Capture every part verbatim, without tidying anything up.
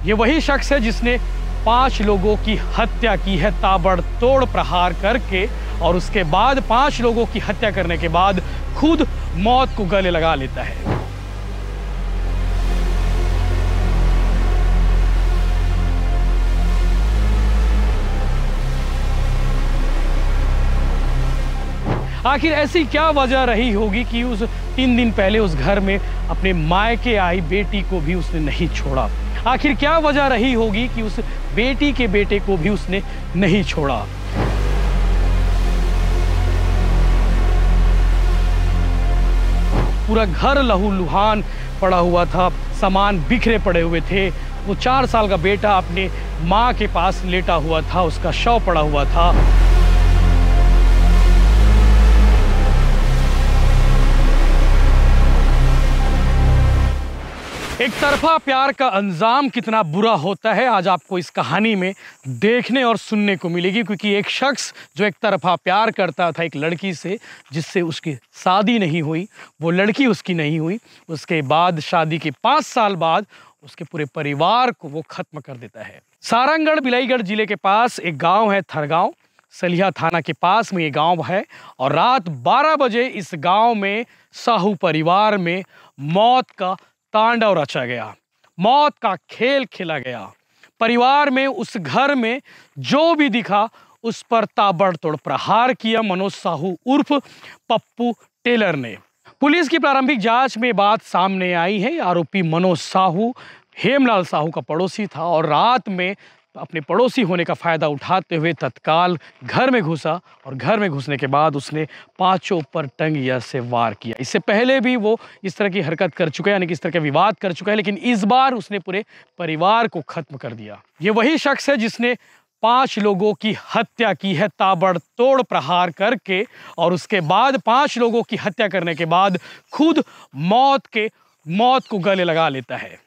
ये वही शख्स है जिसने पांच लोगों की हत्या की है ताबड़तोड़ प्रहार करके, और उसके बाद पांच लोगों की हत्या करने के बाद खुद मौत को गले लगा लेता है। आखिर ऐसी क्या वजह रही होगी कि उस तीन दिन पहले उस घर में अपने मायके आई बेटी को भी उसने नहीं छोड़ा? आखिर क्या वजह रही होगी कि उस बेटी के बेटे को भी उसने नहीं छोड़ा? पूरा घर लहूलुहान पड़ा हुआ था, सामान बिखरे पड़े हुए थे। वो चार साल का बेटा अपने माँ के पास लेटा हुआ था, उसका शव पड़ा हुआ था। एक तरफा प्यार का अंजाम कितना बुरा होता है, आज आपको इस कहानी में देखने और सुनने को मिलेगी। क्योंकि एक शख्स जो एक तरफा प्यार करता था एक लड़की से, जिससे उसकी शादी नहीं हुई, वो लड़की उसकी नहीं हुई, उसके बाद शादी के पाँच साल बाद उसके पूरे परिवार को वो खत्म कर देता है। सारंगढ़ बिलाईगढ़ जिले के पास एक गाँव है थरगांव, सलिया थाना के पास में ये गाँव है। और रात बारह बजे इस गाँव में साहू परिवार में मौत का तांडव रचा गया, मौत का खेल खेला गया। परिवार में, उस घर में जो भी दिखा उस पर ताबड़तोड़ प्रहार किया मनोज साहू उर्फ पप्पू टेलर ने। पुलिस की प्रारंभिक जांच में बात सामने आई है, आरोपी मनोज साहू हेमलाल साहू का पड़ोसी था और रात में अपने पड़ोसी होने का फ़ायदा उठाते हुए तत्काल घर में घुसा और घर में घुसने के बाद उसने पांचों पर टंगिया से वार किया। इससे पहले भी वो इस तरह की हरकत कर चुका है, यानी कि इस तरह का विवाद कर चुका है, लेकिन इस बार उसने पूरे परिवार को खत्म कर दिया। ये वही शख्स है जिसने पांच लोगों की हत्या की है ताबड़तोड़ प्रहार करके, और उसके बाद पांच लोगों की हत्या करने के बाद खुद मौत के मौत को गले लगा लेता है।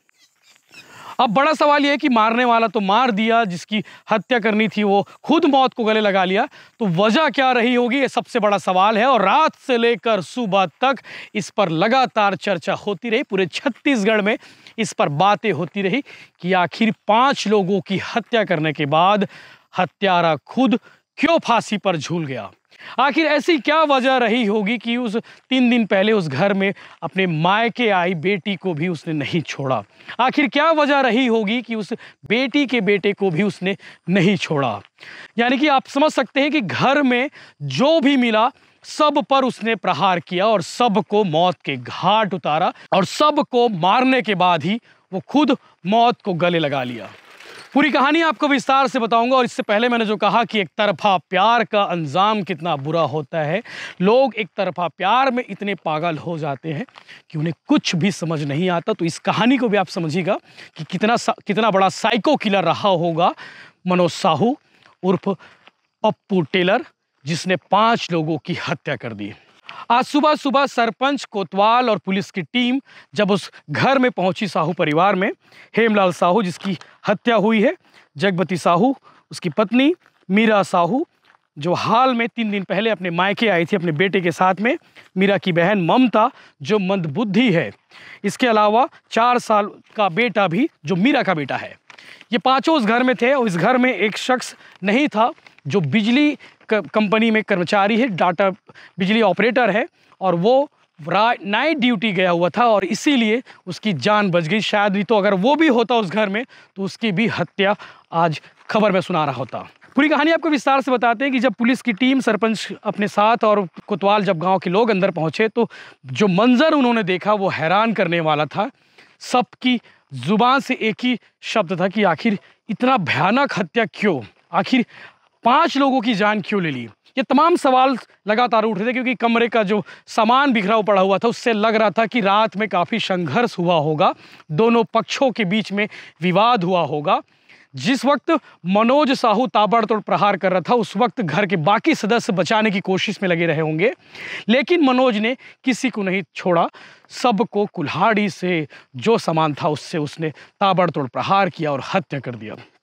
अब बड़ा सवाल यह है कि मारने वाला तो मार दिया, जिसकी हत्या करनी थी वो खुद मौत को गले लगा लिया, तो वजह क्या रही होगी, ये सबसे बड़ा सवाल है। और रात से लेकर सुबह तक इस पर लगातार चर्चा होती रही, पूरे छत्तीसगढ़ में इस पर बातें होती रही कि आखिर पांच लोगों की हत्या करने के बाद हत्यारा खुद क्यों फांसी पर झूल गया। आखिर ऐसी क्या वजह रही होगी कि उस तीन दिन पहले उस घर में अपने मायके आई बेटी को भी उसने नहीं छोड़ा? आखिर क्या वजह रही होगी कि उस बेटी के बेटे को भी उसने नहीं छोड़ा? यानी कि आप समझ सकते हैं कि घर में जो भी मिला सब पर उसने प्रहार किया और सबको मौत के घाट उतारा, और सबको मारने के बाद ही वो खुद मौत को गले लगा लिया। पूरी कहानी आपको विस्तार से बताऊंगा। और इससे पहले मैंने जो कहा कि एक तरफा प्यार का अंजाम कितना बुरा होता है, लोग एक तरफा प्यार में इतने पागल हो जाते हैं कि उन्हें कुछ भी समझ नहीं आता। तो इस कहानी को भी आप समझिएगा कि कितना कितना बड़ा साइको किलर रहा होगा मनोज साहू उर्फ पप्पू टेलर, जिसने पांच लोगों की हत्या कर दी। आज सुबह सुबह सरपंच कोतवाल और पुलिस की टीम जब उस घर में पहुंची साहू परिवार में, हेमलाल साहू जिसकी हत्या हुई है, जगमती साहू उसकी पत्नी, मीरा साहू जो हाल में तीन दिन पहले अपने मायके आई थी अपने बेटे के साथ में, मीरा की बहन ममता जो मंदबुद्धि है, इसके अलावा चार साल का बेटा भी जो मीरा का बेटा है। ये पांचों उस घर में थे। और इस घर में एक शख्स नहीं था जो बिजली कंपनी में कर्मचारी है, डाटा बिजली ऑपरेटर है, और वो नाइट ड्यूटी गया हुआ था और इसीलिए उसकी जान बच गई। शायद नहीं तो अगर वो भी होता उस घर में तो उसकी भी हत्या आज खबर में सुना रहा होता। पूरी कहानी आपको विस्तार से बताते हैं कि जब पुलिस की टीम, सरपंच अपने साथ और कोतवाल जब गांव के लोग अंदर पहुंचे तो जो मंजर उन्होंने देखा वो हैरान करने वाला था। सबकी जुबान से एक ही शब्द था कि आखिर इतना भयानक हत्या क्यों, आखिर पांच लोगों की जान क्यों ले ली। ये तमाम सवाल लगातार उठ रहे थे क्योंकि कमरे का जो सामान बिखरा पड़ा हुआ था उससे लग रहा था कि रात में काफ़ी संघर्ष हुआ होगा, दोनों पक्षों के बीच में विवाद हुआ होगा। जिस वक्त मनोज साहू ताबड़तोड़ प्रहार कर रहा था उस वक्त घर के बाकी सदस्य बचाने की कोशिश में लगे रहे होंगे, लेकिन मनोज ने किसी को नहीं छोड़ा, सबको कुल्हाड़ी से जो सामान था उससे उसने ताबड़तोड़ प्रहार किया और हत्या कर दिया।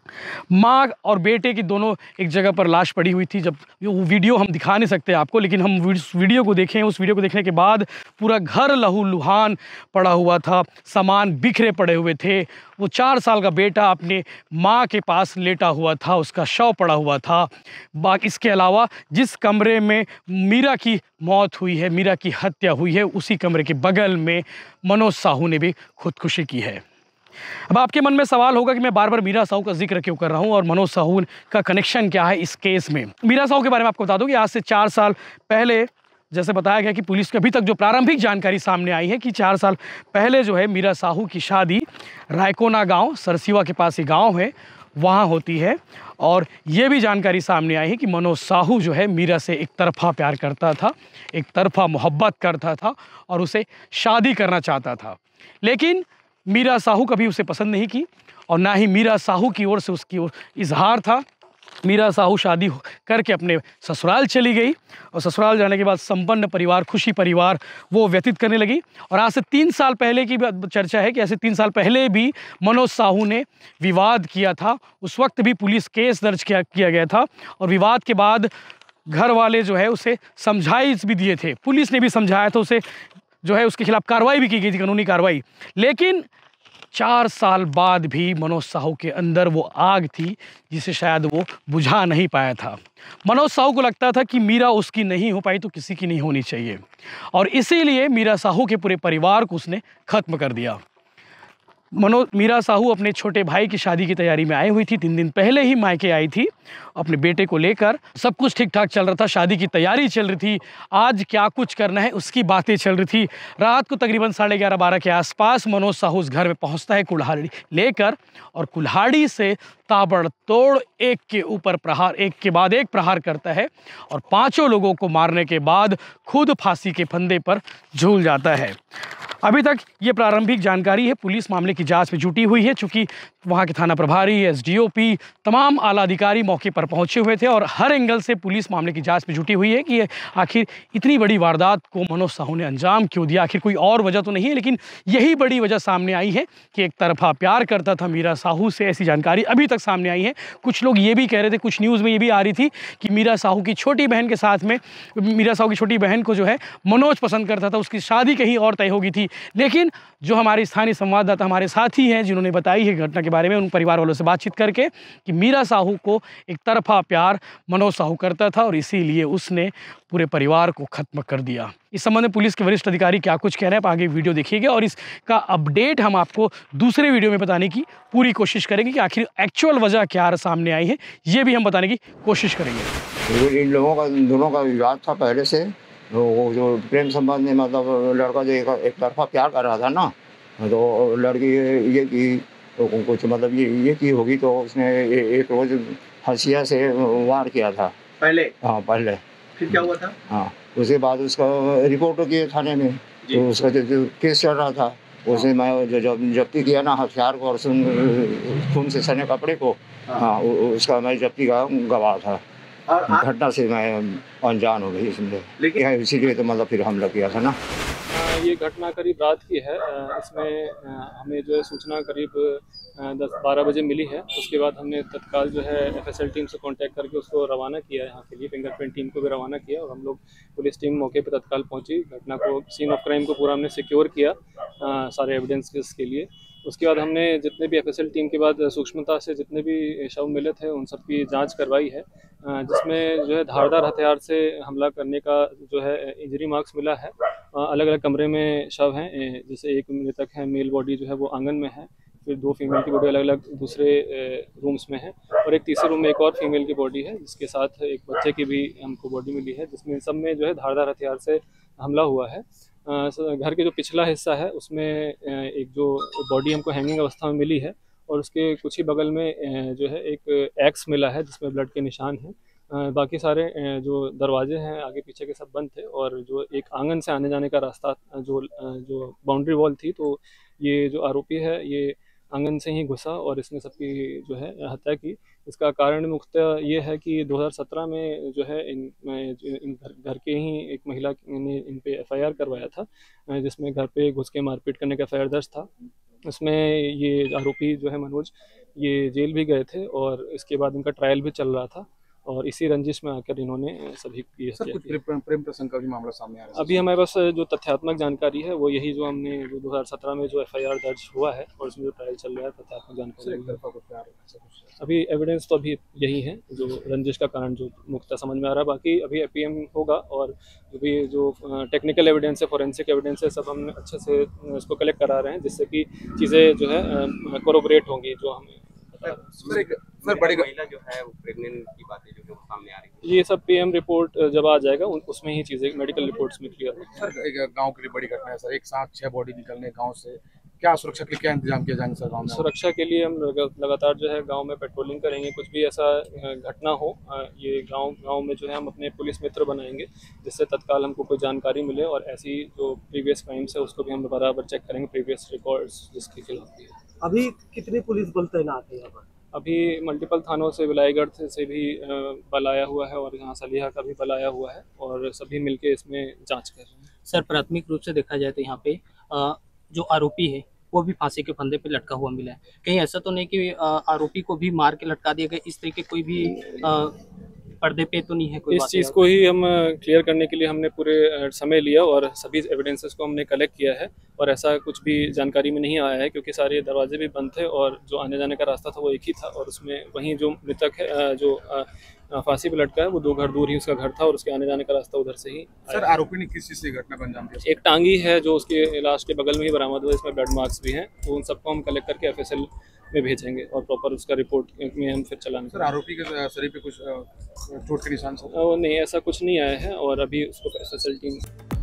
माँ और बेटे की दोनों एक जगह पर लाश पड़ी हुई थी। जब वो वीडियो हम दिखा नहीं सकते आपको, लेकिन हम उस वीडियो को देखें, उस वीडियो को देखने के बाद पूरा घर लहूलुहान पड़ा हुआ था, सामान बिखरे पड़े हुए थे। वो चार साल का बेटा अपने माँ के पास लेटा हुआ था, उसका शव पड़ा हुआ था। बाकी इसके अलावा जिस कमरे में मीरा की मौत हुई है, मीरा की हत्या हुई है, उसी कमरे के बगल में मनोज साहू ने भी खुदकुशी की है। अब आपके मन में सवाल होगा कि मैं बार बार मीरा साहू का जिक्र क्यों कर रहा हूं और मनोज साहू का कनेक्शन क्या है इस केस में। मीरा साहू के बारे में आपको बता दूं कि आज से चार साल पहले, जैसे बताया गया कि पुलिस की अभी तक जो प्रारंभिक जानकारी सामने आई है कि चार साल पहले जो है मीरा साहू की शादी रायकोना गांव, सरसीवा के पास ही गांव है, वहां होती है। और ये भी जानकारी सामने आई है कि मनोज साहू जो है मीरा से एक तरफा प्यार करता था, एक तरफा मोहब्बत करता था और उसे शादी करना चाहता था। लेकिन मीरा साहू कभी उसे पसंद नहीं की और ना ही मीरा साहू की ओर से उसकी ओर इजहार था। मीरा साहू शादी करके अपने ससुराल चली गई और ससुराल जाने के बाद संपन्न परिवार, खुशी परिवार वो व्यतीत करने लगी। और आज से तीन साल पहले की चर्चा है कि ऐसे तीन साल पहले भी मनोज साहू ने विवाद किया था। उस वक्त भी पुलिस केस दर्ज किया किया गया था और विवाद के बाद घर वाले जो है उसे समझाई भी दिए थे, पुलिस ने भी समझाया था उसे, जो है उसके खिलाफ कार्रवाई भी की गई थी, कानूनी कार्रवाई। लेकिन चार साल बाद भी मनोज साहू के अंदर वो आग थी जिसे शायद वो बुझा नहीं पाया था। मनोज साहू को लगता था कि मीरा उसकी नहीं हो पाई तो किसी की नहीं होनी चाहिए और इसीलिए मीरा साहू के पूरे परिवार को उसने खत्म कर दिया। मनोज मीरा साहू अपने छोटे भाई की शादी की तैयारी में आई हुई थी। तीन दिन पहले ही मायके आई थी अपने बेटे को लेकर। सब कुछ ठीक ठाक चल रहा था, शादी की तैयारी चल रही थी। आज क्या कुछ करना है उसकी बातें चल रही थी। रात को तकरीबन साढ़े ग्यारह बारह के आसपास मनोज साहू उस घर में पहुंचता है कुल्हाड़ी लेकर और कुल्हाड़ी से ताबड़तोड़ एक के ऊपर प्रहार, एक के बाद एक प्रहार करता है और पांचों लोगों को मारने के बाद खुद फांसी के फंदे पर झूल जाता है। अभी तक ये प्रारंभिक जानकारी है। पुलिस मामले की जांच में जुटी हुई है, चूंकि वहाँ के थाना प्रभारी, एसडीओपी, तमाम आला अधिकारी मौके पर पहुंचे हुए थे और हर एंगल से पुलिस मामले की जांच में जुटी हुई है कि आखिर इतनी बड़ी वारदात को मनोज साहू ने अंजाम क्यों दिया। आखिर कोई और वजह तो नहीं है, लेकिन यही बड़ी वजह सामने आई है कि एक तरफा प्यार करता था मीरा साहू से, ऐसी जानकारी अभी तक सामने आई है। कुछ लोग ये भी कह रहे थे, कुछ न्यूज़ में ये भी आ रही थी कि मीरा साहू की छोटी बहन के साथ में, मीरा साहू की छोटी बहन को जो है मनोज पसंद करता था, उसकी शादी कहीं और तय हो गई थी। लेकिन जो हमारे स्थानीय संवाददाता हमारे साथी हैं जिन्होंने बताई है घटना के बारे में, उन परिवार वालों से बातचीत करके कि मीरा साहू को एक तरफा प्यार मनोज साहू करता था और इसीलिए उसने पूरे परिवार को खत्म कर दिया। इस संबंध में पुलिस के वरिष्ठ अधिकारी क्या कुछ कह रहे हैं आप आगे वीडियो देखिएगा और इसका अपडेट हम आपको दूसरे वीडियो में बताने की पूरी कोशिश करेंगे कि आखिर एक्चुअल वजह क्या सामने आई है, ये भी हम बताने की कोशिश करेंगे। इन लोगों का, दोनों का विवाद था पहले से। वो जो प्रेम संबंध में, मतलब लड़का जो एक, एक तरफा प्यार कर रहा था ना, तो लड़की ये की तो कुछ मतलब ये ये की होगी तो उसने ए, एक रोज हंसिया से वार किया था पहले। हाँ पहले। फिर क्या हुआ था? हाँ उसके बाद उसका रिपोर्ट किए थाने में, तो उसका जो, जो केस चल रहा था उसे मैं जो जब जब्ती किया ना हथियार को और सुन खून से सने कपड़े को, हाँ उसका मैं जब्ती का गवाह था। घटना से मैं अनजान हो गई इसमें, लेकिन इसीलिए तो मतलब फिर हमला किया था ना। ये घटना करीब रात की है। इसमें हमें जो है सूचना करीब दस बारह बजे मिली है। उसके बाद हमने तत्काल जो है एफएसएल टीम से कांटेक्ट करके उसको रवाना किया है यहाँ के लिए, फिंगरप्रिंट टीम को भी रवाना किया और हम लोग पुलिस टीम मौके पर तत्काल पहुंची। घटना को, सीन ऑफ क्राइम को पूरा हमने सिक्योर किया आ, सारे एविडेंस के लिए। उसके बाद हमने जितने भी एफएसएल टीम के बाद सूक्ष्मता से जितने भी शव मिले थे उन सब की जांच करवाई है, जिसमें जो है धारदार हथियार से हमला करने का जो है इंजरी मार्क्स मिला है। अलग अलग कमरे में शव हैं, जैसे एक मृतक है, मेल बॉडी जो है वो आंगन में है, फिर दो फीमेल की बॉडी अलग अलग दूसरे रूम्स में है और एक तीसरे रूम में एक और फीमेल की बॉडी है जिसके साथ एक बच्चे की भी हमको बॉडी मिली है, जिसमें सब में जो है धारदार हथियार से हमला हुआ है। घर के जो पिछला हिस्सा है उसमें एक जो बॉडी हमको हैंगिंग अवस्था में मिली है और उसके कुछ ही बगल में जो है एक एक्स मिला है जिसमें ब्लड के निशान हैं। बाकी सारे जो दरवाजे हैं आगे पीछे के सब बंद थे और जो एक आंगन से आने जाने का रास्ता जो जो बाउंड्री वॉल थी, तो ये जो आरोपी है ये आंगन से ही घुसा और इसने सबकी जो है हत्या की। इसका कारण मुख्यतः ये है कि दो हज़ार सत्रह में जो है इन इन घर, घर के ही एक महिला ने इन पे एफआईआर करवाया था, जिसमें घर पे घुस के मारपीट करने का एफआईआर दर्ज था इसमें ये आरोपी जो है मनोज, ये जेल भी गए थे और इसके बाद इनका ट्रायल भी चल रहा था और इसी रंजिश में आकर इन्होंने सभी ये सर कुछ प्रेम प्रेम प्रसंग का भी मामला सामने आ रहा है। अभी हमारे पास जो तथ्यात्मक जानकारी है वो यही जो हमने जो दो हज़ार सत्रह में जो एफआईआर दर्ज हुआ है और उसमें जो ट्रायल चल रहा है तथ्यात्मक जानकारी, अभी एविडेंस तो अभी यही है जो रंजिश का कारण जो मुख्यतः समझ में आ रहा है। बाकी अभी एपीएम होगा और जो भी जो टेक्निकल एविडेंस है, फोरेंसिक एविडेंस है, सब हम अच्छे से इसको कलेक्ट करा रहे हैं जिससे कि चीज़ें जो है कोरोबरेट होंगी जो हमें। सर एक सर बड़ी महिला जो है वो प्रेग्नेंट की बातें जो है वो सामने आ रही है। ये सब पीएम रिपोर्ट जब आ जाएगा उसमें ही चीज़ें मेडिकल रिपोर्ट्स में क्लियर होगी। सर एक गांव के लिए बड़ी घटना है सर, एक साथ छह बॉडी निकलने गांव से, क्या सुरक्षा के लिए क्या इंतजाम किया जाएंगे सर गांव में? सुरक्षा के लिए हम लगातार जो है गांव में पेट्रोलिंग करेंगे, कुछ भी ऐसा घटना हो ये गांव गांव में जो है हम अपने पुलिस मित्र बनाएंगे जिससे तत्काल हमको कोई जानकारी मिले और ऐसी जो प्रीवियस क्राइम्स है उसको भी हम बराबर चेक करेंगे, प्रीवियस रिकॉर्ड्स जिसके खिलाफ भी है। अभी कितनी पुलिस बल तैनात है यहाँ पर? अभी मल्टीपल थानों से विलायगढ़ से भी बल आया हुआ है और यहाँ सलिया का भी बल आया हुआ है और सभी मिलके इसमें जांच कर रहे हैं। सर प्राथमिक रूप से देखा जाए तो यहाँ पे जो आरोपी है वो भी फांसी के फंदे पे लटका हुआ मिला है। कहीं ऐसा तो नहीं कि आरोपी को भी मार के लटका दिया गया, इस तरीके कोई भी पर्दे पे तो नहीं है कोई? इस चीज़ को ही हम क्लियर करने के लिए हमने पूरे समय लिया और सभी एविडेंसेस को हमने कलेक्ट किया है और ऐसा कुछ भी जानकारी में नहीं आया है क्योंकि सारे दरवाजे भी बंद थे और जो आने जाने का रास्ता था वो एक ही था और उसमें वहीं जो मृतक है जो फांसी पे लटका है वो दो घर दूर ही उसका घर था और उसके आने जाने का रास्ता उधर से ही। सर आरोपी ने किस चीज़ से घटना को अंजाम दिया? एक टांगी है जो उसके लाश के बगल में ही बरामद हुआ, इसमें ब्लड मार्क्स भी हैं, तो उन सबको हम कलेक्ट करके एफएसएल में भेजेंगे और प्रॉपर उसका रिपोर्ट में हम फिर चलाएंगे। सर आरोपी के शरीर पे कुछ चोट के निशान? नहीं, ऐसा कुछ नहीं आया है और अभी उसको एफएसएल टीम